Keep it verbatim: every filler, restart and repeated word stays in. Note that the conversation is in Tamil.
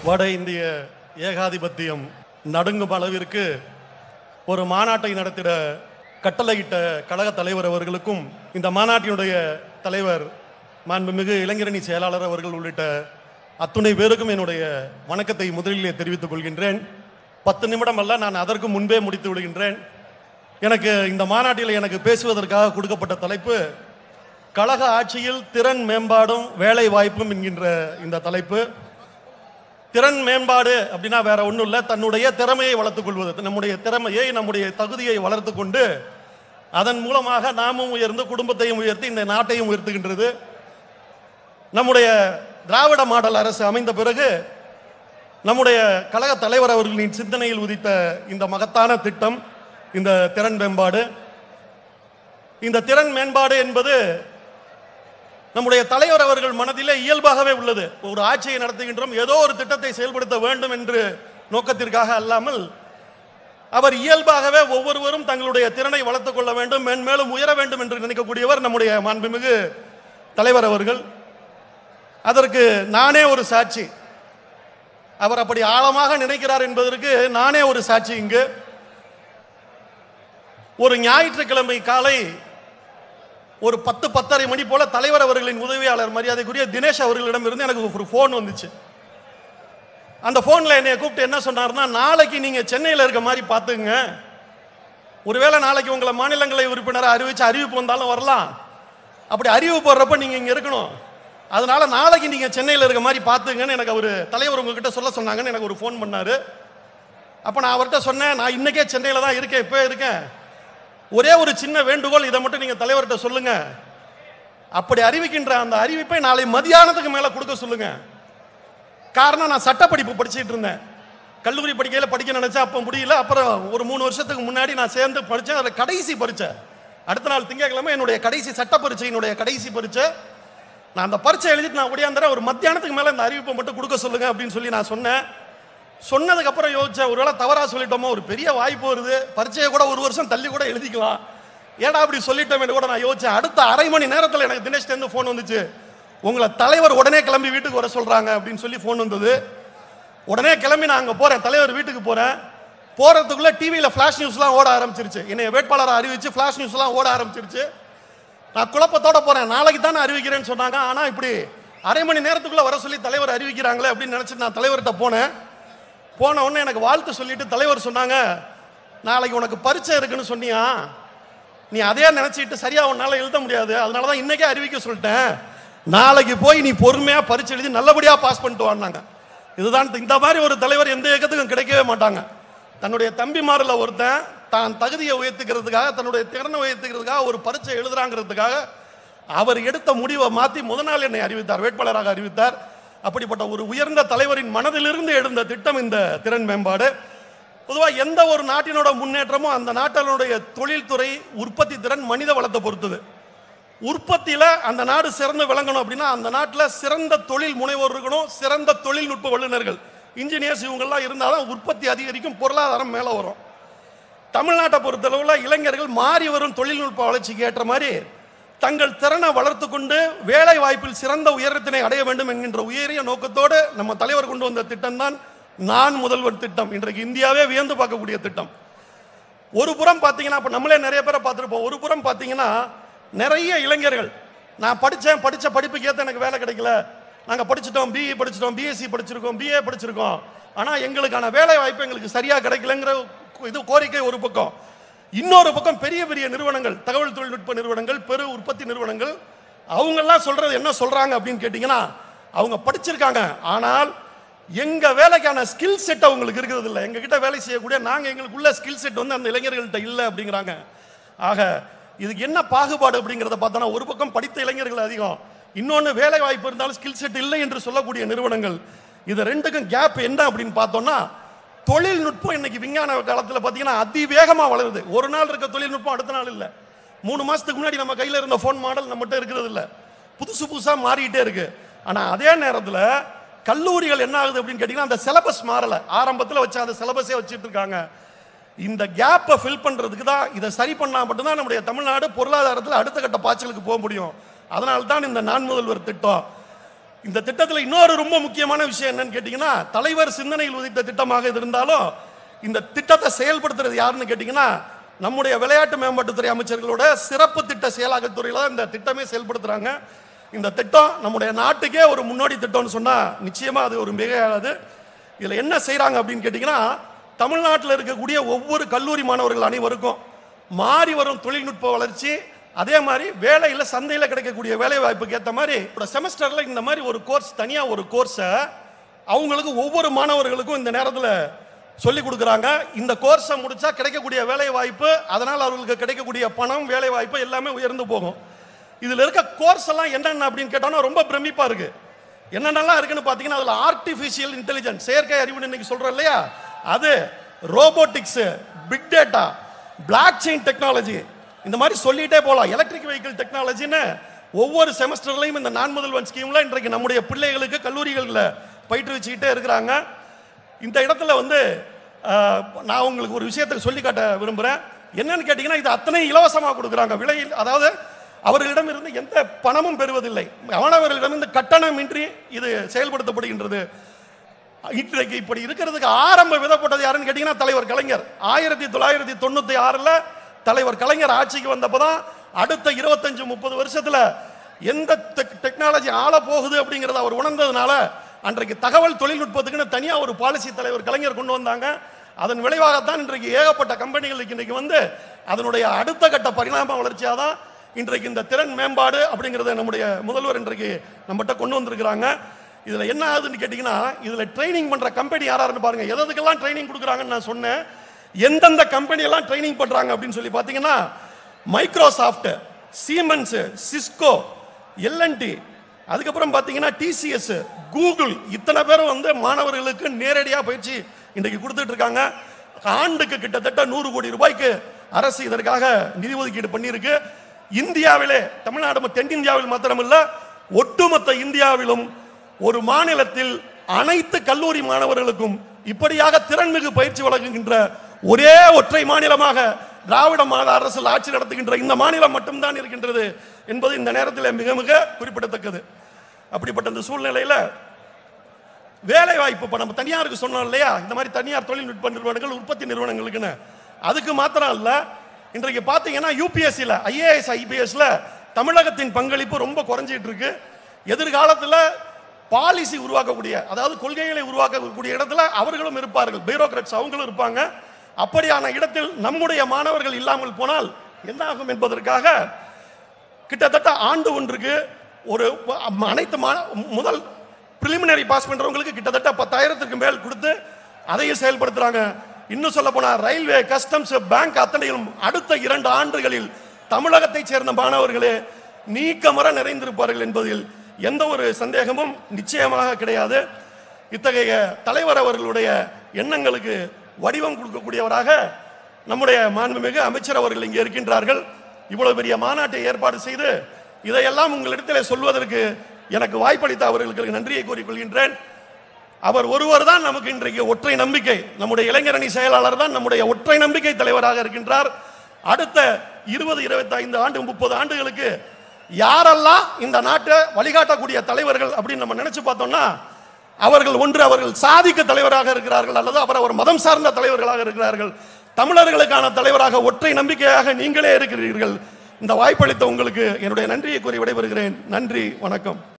வட இந்திய ஏகாதிபத்தியம் நடுங்கும் அளவிற்கு ஒரு மாநாட்டை நடத்திட கட்டளையிட்ட கழக தலைவர் அவர்களுக்கும் இந்த மாநாட்டினுடைய தலைவர் மாண்புமிகு இளைஞரணி செயலாளர் அவர்கள் உள்ளிட்ட அத்துணை பேருக்கும் என்னுடைய வணக்கத்தை முதலிலே தெரிவித்துக் கொள்கின்றேன். பத்து நிமிடம் அல்ல, நான் அதற்கு முன்பே முடித்து விடுகின்றேன். எனக்கு இந்த மாநாட்டில் எனக்கு பேசுவதற்காக கொடுக்கப்பட்ட தலைப்பு கழக ஆட்சியில் திறன் மேம்பாடும் வேலை வாய்ப்பும் என்கின்ற இந்த தலைப்பு. திறன் மேம்பாடு அப்படின்னா வேற ஒன்றும் இல்லை, தன்னுடைய திறமையை வளர்த்துக் கொள்வது, நம்முடைய திறமையை நம்முடைய தகுதியை வளர்த்து கொண்டு அதன் மூலமாக நாமும் உயர்ந்து குடும்பத்தையும் உயர்த்தி இந்த நாட்டையும் உயர்த்துகின்றது. நம்முடைய திராவிட மாடல் அரசு அமைந்த பிறகு நம்முடைய கழக தலைவர் அவர்களின் சிந்தனையில் உதித்த இந்த மகத்தான திட்டம் இந்த திறன் மேம்பாடு. இந்த திறன் மேம்பாடு என்பது நம்முடைய தலைவர் அவர்கள் மனதிலே இயல்பாகவே உள்ளது. ஒரு ஆட்சியை நடத்துகின்றோம், ஏதோ ஒரு திட்டத்தை செயல்படுத்த வேண்டும் என்று நோக்கத்திற்காக அல்லாமல் அவர் இயல்பாகவே ஒவ்வொருவரும் தங்களுடைய திறனை வளர்த்துக் கொள்ள வேண்டும், மென்மேலும் உயர வேண்டும் என்று நினைக்கக்கூடியவர் நம்முடைய மாண்புமிகு தலைவர் அவர்கள். அதற்கு நானே ஒரு சாட்சி. அவர் அப்படி ஆழமாக நினைக்கிறார் என்பதற்கு நானே ஒரு சாட்சி. இங்கு ஒரு ஞாயிற்றுக்கிழமை காலை ஒரு பத்து பத்தரை மணி போல தலைவர் அவர்களின் உதவியாளர் மரியாதைக்குரிய தினேஷ் அவர்களிடம் இருந்து எனக்கு ஒரு போன் வந்துச்சு. அந்த போன்ல என்னை கூப்பிட்டு என்ன சொன்னார்னா, நாளைக்கு நீங்க சென்னையில் இருக்க மாதிரி பாத்துங்க, ஒருவேளை நாளைக்கு உங்களை மாநிலங்களவை உறுப்பினரை அறிவிச்சு அறிவிப்பு வந்தாலும் வரலாம், அப்படி அறிவு போடுறப்ப நீங்க இங்க இருக்கணும், அதனால நாளைக்கு நீங்க சென்னையில் இருக்க மாதிரி பாத்துங்கன்னு எனக்கு அவர் தலைவர் உங்ககிட்ட சொல்ல சொன்னாங்கன்னு எனக்கு ஒரு போன் பண்ணாரு. அப்ப நான் அவர்கிட்ட சொன்னேன், நான் இன்னைக்கே சென்னையில தான் இருக்கேன், இப்போ இருக்கேன், ஒரே ஒரு சின்ன வேண்டுகோள், இதை மட்டும் நீங்க தலைவர்கிட்ட சொல்லுங்க, அப்படி அறிவிக்கின்ற அந்த அறிவிப்பை நாளை மதியானத்துக்கு மேல கொடுக்க சொல்லுங்க. காரணம், நான் சட்ட படிப்பு படிச்சுட்டு இருந்தேன், கல்லூரி படிக்கையில படிக்க நினைச்சேன், அப்ப முடியல. அப்புறம் ஒரு மூணு வருஷத்துக்கு முன்னாடி நான் சேர்ந்து படிச்சேன், அதில் கடைசி பரீட்சை அடுத்த நாள் திங்கட்கிழமை என்னுடைய கடைசி சட்ட பரீட்சையினுடைய கடைசி பரீட்சை. நான் அந்த பரீட்சை எழுதிட்டு நான் ஒடியாந்துறேன், ஒரு மத்தியானத்துக்கு மேல இந்த அறிவிப்பை மட்டும் கொடுக்க சொல்லுங்க அப்படின்னு சொல்லி நான் சொன்னேன். சொன்னதுக்கு அப்புறம் யோசிச்சேன், ஒருவேளை தவறா சொல்லிட்டோமோ, ஒரு பெரிய வாய்ப்பு வருது, பரீட்சையை கூட ஒரு வருஷம் தள்ளி கூட எழுதிக்கலாம், ஏடா அப்படி சொல்லிட்டோம் கூட நான் யோசிச்சேன். அடுத்த அரை மணி நேரத்தில் எனக்கு தினேஷ்டேந்து ஃபோன் வந்துச்சு, உங்களை தலைவர் உடனே கிளம்பி வீட்டுக்கு வர சொல்றாங்க அப்படின்னு சொல்லி ஃபோன் வந்தது. உடனே கிளம்பி நான் அங்கே போறேன், தலைவர் வீட்டுக்கு போறேன். போறதுக்குள்ள டிவியில ஃபிளாஷ் நியூஸ்லாம் ஓட ஆரம்பிச்சிருச்சு, என்னை வேட்பாளரை அறிவிச்சு ஃபிளாஷ் நியூஸ்லாம் ஓட ஆரம்பிச்சிருச்சு. நான் குழப்பத்தோட போறேன், நாளைக்கு தானே அறிவிக்கிறேன்னு சொன்னாங்க, ஆனா இப்படி அரை மணி நேரத்துக்குள்ள வர சொல்லி தலைவர் அறிவிக்கிறாங்களே அப்படின்னு நினைச்சிட்டு நான் தலைவர்கிட்ட போனேன். போன உடனே எனக்கு வாழ்த்து சொல்லிட்டு தலைவர் சொன்னாங்க, நாளைக்கு உனக்கு பரீட்சை இருக்குன்னு சொன்னியா, நீ அதே நினைச்சிட்டு சரியா உன்னால எழுத முடியாது, அதனாலதான் இன்னைக்கே அறிவிக்க சொல்லிட்டேன், நாளைக்கு போய் நீ பொறுமையா பரீட்சை எழுதி நல்லபடியா பாஸ் பண்ணிட்டு வாங்க. இதுதான் இந்த மாதிரி ஒரு தலைவர் எந்த இயக்கத்துக்கும் கிடைக்கவே மாட்டாங்க. தன்னுடைய தம்பிமாரில் ஒருத்தன் தான் தகுதியை உயர்த்துக்கிறதுக்காக, தன்னுடைய திறனை உயர்த்துக்கிறதுக்காக ஒரு பரீட்சை எழுதுறாங்கிறதுக்காக அவர் எடுத்த முடிவை மாற்றி முதல் நாள் என்னை அறிவித்தார், வேட்பாளராக அறிவித்தார். அப்படிப்பட்ட ஒரு உயர்ந்த தலைவரின் மனதிலிருந்து எழுந்த திட்டம் இந்த திறன் மேம்பாடு. பொதுவாக எந்த ஒரு நாட்டினோட முன்னேற்றமும் அந்த நாட்டினுடைய தொழில்துறை, உற்பத்தி திறன், மனித வளத்தை பொறுத்தது. உற்பத்தியில அந்த நாடு சிறந்து விளங்கணும் அப்படின்னா அந்த நாட்டில் சிறந்த தொழில் முனைவோர் இருக்கணும், சிறந்த தொழில்நுட்ப வல்லுநர்கள், இன்ஜினியர்ஸ் இவங்கெல்லாம் இருந்தாலும் உற்பத்தி அதிகரிக்கும், பொருளாதாரம் மேலே வரும். தமிழ்நாட்டை பொறுத்தளவில் இளைஞர்கள் மாறி வரும் தொழில்நுட்ப வளர்ச்சிக்கு ஏற்ற மாதிரி தங்கள் திறனை வளர்த்து கொண்டு வேலை வாய்ப்பில் சிறந்த உயரத்தினை அடைய வேண்டும் என்கின்ற உயரிய நோக்கத்தோடு நம்ம தலைவர் கொண்டு வந்த திட்டம் தான் நான் முதல்வர் திட்டம். இன்றைக்கு இந்தியாவே வியந்து பார்க்கக்கூடிய திட்டம். ஒரு புறம் பார்த்தீங்கன்னா, இப்போ நம்மளே நிறைய பேரை பார்த்துருப்போம், ஒரு புறம் பார்த்தீங்கன்னா நிறைய இளைஞர்கள், நான் படித்தேன், படித்த படிப்புக்கு ஏற்ற எனக்கு வேலை கிடைக்கல, நாங்கள் படிச்சுட்டோம், பிஇ படிச்சிட்டோம், பிஎஸ்சி படிச்சிருக்கோம், பிஏ படிச்சிருக்கோம், ஆனால் எங்களுக்கான வேலை வாய்ப்பு எங்களுக்கு சரியாக கிடைக்கலங்கிற இது கோரிக்கை ஒரு பக்கம். இன்னொரு பக்கம் பெரிய பெரிய நிறுவனங்கள், தகவல் தொழில்நுட்ப நிறுவனங்கள், பெரு உற்பத்தி நிறுவனங்கள், அவங்கெல்லாம் சொல்றது என்ன சொல்றாங்க அப்படின்னு கேட்டீங்கன்னா, அவங்க படிச்சிருக்காங்க, ஆனால் எங்க வேலைக்கான ஸ்கில் செட் அவங்களுக்கு இருக்கிறது இல்லை, எங்க கிட்ட வேலை செய்யக்கூடிய நாங்க எங்களுக்குள்ள ஸ்கில் செட் வந்து அந்த இளைஞர்கள்ட்ட இல்லை அப்படிங்கிறாங்க. ஆக இதுக்கு என்ன பாகுபாடு அப்படிங்கிறத பார்த்தோன்னா, ஒரு பக்கம் படித்த இளைஞர்கள் அதிகம், இன்னொன்று வேலை வாய்ப்பு இருந்தாலும் ஸ்கில் செட் இல்லை என்று சொல்லக்கூடிய நிறுவனங்கள். இது ரெண்டுக்கும் கேப் என்ன அப்படின்னு பார்த்தோம்னா, தொழில்நுட்பம் இன்னைக்கு விஞ்ஞான காலத்தில் பார்த்தீங்கன்னா அதிவேகமாக வளருது. ஒரு நாள் இருக்க தொழில்நுட்பம் அடுத்த நாள் இல்லை. மூணு மாசத்துக்கு முன்னாடி நம்ம கையில் இருந்த போன் மாடல் நம்மகிட்ட இருக்கிறது இல்லை, புதுசு புதுசாக மாறிக்கிட்டே இருக்கு. ஆனால் அதே நேரத்தில் கல்லூரிகள் என்ன ஆகுது அப்படின்னு கேட்டீங்கன்னா, அந்த சிலபஸ் மாறல, ஆரம்பத்தில் வச்சு அந்த சிலபஸே வச்சுட்டு இருக்காங்க. இந்த கேப்பை ஃபில் பண்றதுக்கு தான், இதை சரி பண்ணா மட்டும்தான் நம்முடைய தமிழ்நாடு பொருளாதாரத்தில் அடுத்த கட்ட பாய்ச்சலுக்கு போக முடியும். அதனால தான் இந்த நான் முதல்வர் திட்டம். இந்த திட்டத்தில் இன்னொரு ரொம்ப முக்கியமான விஷயம் என்னன்னு கேட்டீங்கன்னா, தலைவர் சிந்தனையில் உதித்த திட்டமாக இது இருந்தாலும் இந்த திட்டத்தை செயல்படுத்துறது யாருன்னு கேட்டீங்கன்னா, நம்முடைய விளையாட்டு மேம்பாட்டுத்துறை அமைச்சர்களோட சிறப்பு திட்ட செயலாக்கத்துறையில இந்த திட்டமே செயல்படுத்துறாங்க. இந்த திட்டம் நம்முடைய நாட்டுக்கே ஒரு முன்னோடி திட்டம்னு சொன்னா நிச்சயமா அது ஒரு மிகையாகாது. இதுல என்ன செய்யறாங்க அப்படின்னு கேட்டீங்கன்னா, தமிழ்நாட்டில் இருக்கக்கூடிய ஒவ்வொரு கல்லூரி மாணவர்கள் அனைவருக்கும் மாறி வரும் தொழில்நுட்ப வளர்ச்சி, அதே மாதிரி வேலையில் சந்தையில் கிடைக்கக்கூடிய வேலை வாய்ப்புக்கு ஏற்ற மாதிரி செமஸ்டர்ல இந்த மாதிரி ஒரு கோர்ஸ், தனியா ஒரு கோர்ஸை அவங்களுக்கு ஒவ்வொரு மாணவர்களுக்கும் இந்த நேரத்தில் சொல்லி கொடுக்குறாங்க. இந்த கோர்ஸை முடிச்சா கிடைக்கக்கூடிய வேலை வாய்ப்பு, அதனால் அவர்களுக்கு கிடைக்கக்கூடிய பணம், வேலை வாய்ப்பு எல்லாமே உயர்ந்து போகும். இதுல இருக்க கோர்ஸ் எல்லாம் என்னென்ன அப்படின்னு கேட்டோம்னா ரொம்ப பிரமிப்பா இருக்கு. என்னென்னலாம் இருக்குன்னு பாத்தீங்கன்னா, அதுல ஆர்டிபிஷியல் இன்டெலிஜென்ஸ், செயற்கை அறிவு இன்னைக்கு சொல்றோம் இல்லையா, அது robotics, big data, blockchain technology, இந்த மாதிரி சொல்லிட்டே போலாம். எலக்ட்ரிக் வெஹிக்கிள் டெக்னாலஜின்னு ஒவ்வொரு செமஸ்டர்லையும் இந்த நான் முதல்வன் ஸ்கீம்ல இன்றைக்கு நம்முடைய பிள்ளைகளுக்கு கல்லூரிகளில் பயிற்றுவிச்சுக்கிட்டே இருக்கிறாங்க. இந்த இடத்துல வந்து நான் உங்களுக்கு ஒரு விஷயத்தை சொல்லி காட்ட விரும்புகிறேன். என்னன்னு கேட்டீங்கன்னா, இது அத்தனை இலவசமாக கொடுக்குறாங்க. விலையில், அதாவது அவர்களிடம் இருந்து எந்த பணமும் பெறுவதில்லை. மாணவர்களிடம் இருந்து கட்டணமின்றி இது செயல்படுத்தப்படுகின்றது. இன்றைக்கு இப்படி இருக்கிறதுக்கு ஆரம்ப விதப்பட்டது யாருன்னு கேட்டீங்கன்னா, தலைவர் கலைஞர். ஆயிரத்தி தொள்ளாயிரத்தி தொண்ணூத்தி ஆறுல தலைவர் கலைஞர் ஆட்சிக்கு வந்தப்பதான் அடுத்த இருபத்தஞ்சு முப்பது வருஷத்துல எந்த டெக்னாலஜி ஆள போகுது அப்படிங்கறத அவர் உணர்ந்ததுனால அன்றைக்கு தகவல் தொழில்நுட்பத்துக்குன்னு தனியா ஒரு பாலிசி தலைவர் கலைஞர் கொண்டு வந்தாங்க. அதன் விளைவாகத்தான் இன்றைக்கு ஏகப்பட்ட கம்பெனிகளுக்கு இன்னைக்கு வந்து அதனுடைய அடுத்த கட்ட பரிணாம வளர்ச்சியாதான் இன்றைக்கு இந்த திறன் மேம்பாடு அப்படிங்கறத நம்முடைய முதல்வர் இன்றைக்கு நம்மகிட்ட கொண்டு வந்திருக்கிறாங்க. இதுல என்ன ஆகுதுன்னு கேட்டீங்கன்னா, இதுல ட்ரைனிங் பண்ற கம்பெனி யாராருன்னு பாருங்க. எதுக்கெல்லாம் ட்ரைனிங் கொடுக்குறாங்கன்னு நான் சொன்னேன். எந்தெந்த கம்பெனி எல்லாம் ட்ரைனிங் பண்றாங்க அப்படின்னு சொல்லி பாத்தீங்கன்னா, மைக்ரோசாஃப்ட், சீமென்ஸ், சிஸ்கோ, எல்என்டி, அதுக்கப்புறம் பாத்தீங்கன்னா டிசிஎஸ், கூகுள், இத்தனை பேரும் வந்து மாணவர்களுக்கு நேரடியா பயிற்சி இன்றைக்கு கொடுத்துட்டு இருக்காங்க. ஆண்டுக்கு கிட்டத்தட்ட நூறு கோடி ரூபாய்க்கு அரசு இதற்காக நிதி ஒதுக்கீடு பண்ணியிருக்கு. இந்தியாவிலே, தமிழ்நாடு தென்னிந்தியாவில் மாத்திரமல்ல, ஒட்டுமொத்த இந்தியாவிலும் ஒரு மாநிலத்தில் அனைத்து கல்லூரி மாணவர்களுக்கும் இப்படியாக திறன்மிகு பயிற்சி வழங்குகின்ற ஒரே ஒற்றை மாநிலமாக திராவிட மாநில அரசு ஆட்சி நடத்துகின்ற இந்த மாநிலம் மட்டும்தான் இருக்கின்றது என்பது இந்த நேரத்தில் மிக மிக குறிப்பிடத்தக்கது. அப்படிப்பட்ட இந்த சூழ்நிலையில வேலை வாய்ப்பு நம்ம தனியாருக்கு சொன்னோம் இல்லையா, இந்த மாதிரி தனியார் தொழில்நுட்ப நிறுவனங்கள், உற்பத்தி நிறுவனங்களுக்குன்னு, அதுக்கு மாத்திரம் இல்ல, இன்றைக்கு பாத்தீங்கன்னா யூபிஎஸ்சில, ஐஏஎஸ் ஐபிஎஸ்ல தமிழகத்தின் பங்களிப்பு ரொம்ப குறைஞ்சிட்டு இருக்கு. எதிர்காலத்தில் பாலிசி உருவாக்கக்கூடிய, அதாவது கொள்கைகளை உருவாக்கக்கூடிய இடத்துல அவர்களும் இருப்பார்கள், பியூரோக்ராட்ஸ் அவங்களும் இருப்பாங்க. அப்படியான இடத்தில் நம்முடைய மாணவர்கள் இல்லாமல் போனால் என்ன ஆகும் என்பதற்காக கிட்டத்தட்ட ஆண்டு ஒன்றுக்கு ஒரு அனைத்து முதல் பிரிலிமினரி பாஸ் பண்றவங்களுக்கு கிட்டத்தட்ட பத்தாயிரத்திற்கு மேல் கொடுத்து அதையும் செயல்படுத்துறாங்க. இன்னும் சொல்ல போனா ரயில்வே, கஸ்டம்ஸ், பேங்க் அத்தனையும் அடுத்த இரண்டு ஆண்டுகளில் தமிழகத்தை சேர்ந்த மாணவர்களே நீக்கமர நிறைந்திருப்பார்கள் என்பதில் எந்த ஒரு சந்தேகமும் நிச்சயமாக கிடையாது. இத்தகைய தலைவர் அவர்களுடைய எண்ணங்களுக்கு வடிவம் கொடுக்கக்கூடியவராக நம்முடைய மாண்புமிகு அமைச்சர் அவர்கள் இங்கே இருக்கின்றார்கள். இவ்வளவு பெரிய மாநாட்டை ஏற்பாடு செய்து இதையெல்லாம் உங்களிடத்தில் சொல்வதற்கு எனக்கு வாய்ப்பளித்த அவர்களுக்கு நன்றியை கூறிக்கொள்கின்றேன். அவர் ஒருவர் தான் நமக்கு இன்றைக்கு ஒற்றை நம்பிக்கை. நம்முடைய இளைஞரணி செயலாளர் தான் நம்முடைய ஒற்றை நம்பிக்கை தலைவராக இருக்கின்றார். அடுத்த இருபது இருபத்தி ஐந்து ஆண்டு முப்பது ஆண்டுகளுக்கு யாரெல்லாம் இந்த நாட்டை வழிகாட்டக்கூடிய தலைவர்கள் அப்படின்னு நம்ம நினைச்சு பார்த்தோம்னா, அவர்கள் ஒன்று அவர்கள் சாதிக்க தலைவராக இருக்கிறார்கள், அல்லது அவர் அவர் மதம் சார்ந்த தலைவர்களாக இருக்கிறார்கள். தமிழர்களுக்கான தலைவராக ஒற்றை நம்பிக்கையாக நீங்களே இருக்கிறீர்கள். இந்த வாய்ப்பளித்த உங்களுக்கு என்னுடைய நன்றியை கூறி விடைபெறுகிறேன். நன்றி, வணக்கம்.